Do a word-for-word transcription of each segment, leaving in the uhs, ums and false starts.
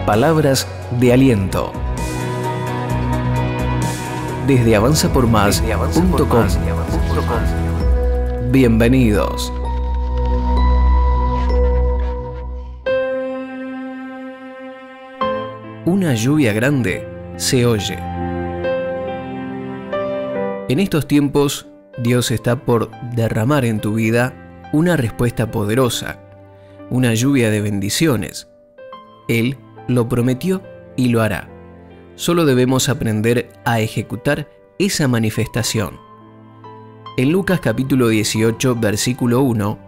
Palabras de aliento. Desde avanza por más punto com. Bienvenidos. Una lluvia grande se oye. En estos tiempos, Dios está por derramar en tu vida una respuesta poderosa, una lluvia de bendiciones. Él lo prometió y lo hará. Solo debemos aprender a ejecutar esa manifestación. En Lucas capítulo dieciocho, versículo uno,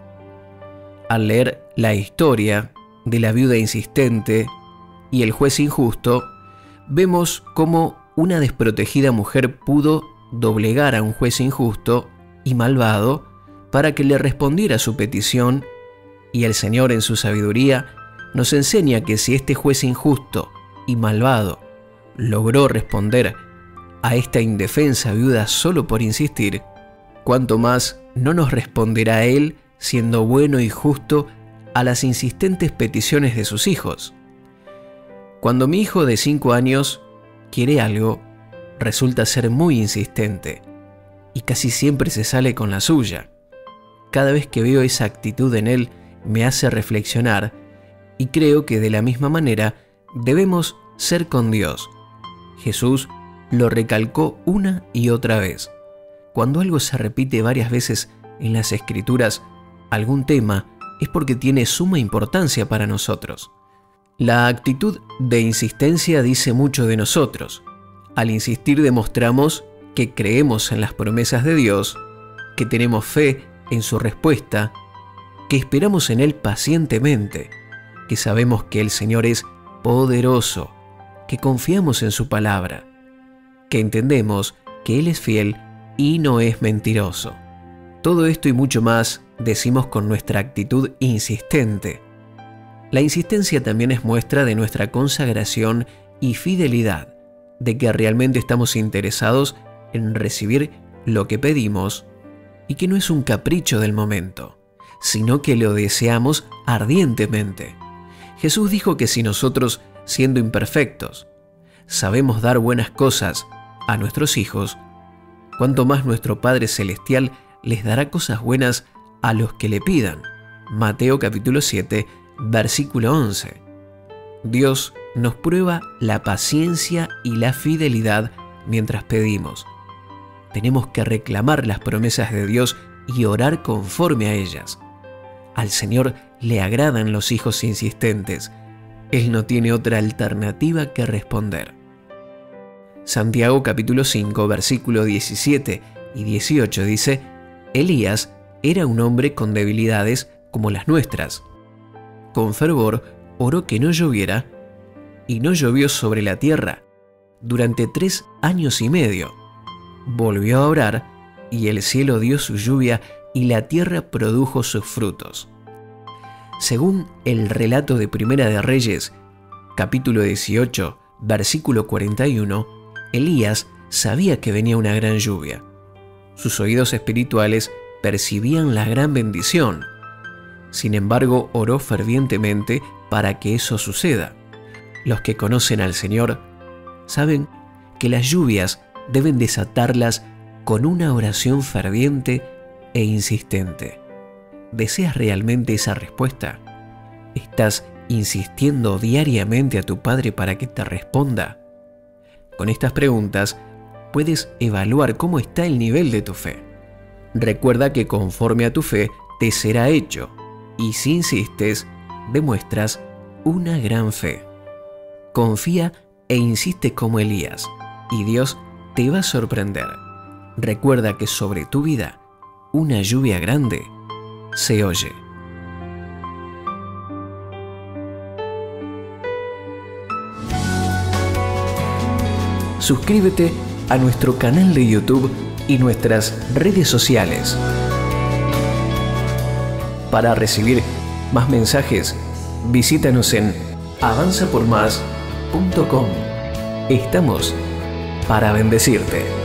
al leer la historia de la viuda insistente y el juez injusto, vemos cómo una desprotegida mujer pudo doblegar a un juez injusto y malvado para que le respondiera su petición, y el Señor en su sabiduría nos enseña que si este juez injusto y malvado logró responder a esta indefensa viuda solo por insistir, cuánto más no nos responderá Él siendo bueno y justo a las insistentes peticiones de sus hijos. Cuando mi hijo de cinco años quiere algo, resulta ser muy insistente y casi siempre se sale con la suya. Cada vez que veo esa actitud en él me hace reflexionar y creo que de la misma manera debemos ser con Dios. Jesús lo recalcó una y otra vez. Cuando algo se repite varias veces en las Escrituras, algún tema, es porque tiene suma importancia para nosotros. La actitud de insistencia dice mucho de nosotros. Al insistir demostramos que creemos en las promesas de Dios, que tenemos fe en su respuesta, que esperamos en Él pacientemente, que sabemos que el Señor es poderoso, que confiamos en su palabra, que entendemos que Él es fiel y no es mentiroso. Todo esto y mucho más decimos con nuestra actitud insistente. La insistencia también es muestra de nuestra consagración y fidelidad, de que realmente estamos interesados en recibir lo que pedimos y que no es un capricho del momento, sino que lo deseamos ardientemente. Jesús dijo que si nosotros, siendo imperfectos, sabemos dar buenas cosas a nuestros hijos, cuánto más nuestro Padre Celestial les dará cosas buenas a los que le pidan. Mateo capítulo siete, versículo once. Dios nos prueba la paciencia y la fidelidad mientras pedimos. Tenemos que reclamar las promesas de Dios y orar conforme a ellas. Al Señor le agradan los hijos insistentes. Él no tiene otra alternativa que responder. Santiago capítulo cinco, versículo diecisiete y dieciocho dice: Elías era un hombre con debilidades como las nuestras. Con fervor oró que no lloviera, y no llovió sobre la tierra durante tres años y medio. Volvió a orar, y el cielo dio su lluvia, y la tierra produjo sus frutos. Según el relato de Primera de Reyes, capítulo dieciocho, versículo cuarenta y uno, Elías sabía que venía una gran lluvia. Sus oídos espirituales percibían la gran bendición. Sin embargo, oró fervientemente para que eso suceda. Los que conocen al Señor saben que las lluvias deben desatarlas con una oración ferviente e insistente. ¿Deseas realmente esa respuesta? ¿Estás insistiendo diariamente a tu Padre para que te responda? Con estas preguntas puedes evaluar cómo está el nivel de tu fe. Recuerda que conforme a tu fe te será hecho, y si insistes, demuestras una gran fe. Confía e insiste como Elías, y Dios te va a sorprender. Recuerda que sobre tu vida, una lluvia grande se oye. Suscríbete a nuestro canal de YouTube y nuestras redes sociales. Para recibir más mensajes, visítanos en avanza por más punto com. Estamos para bendecirte.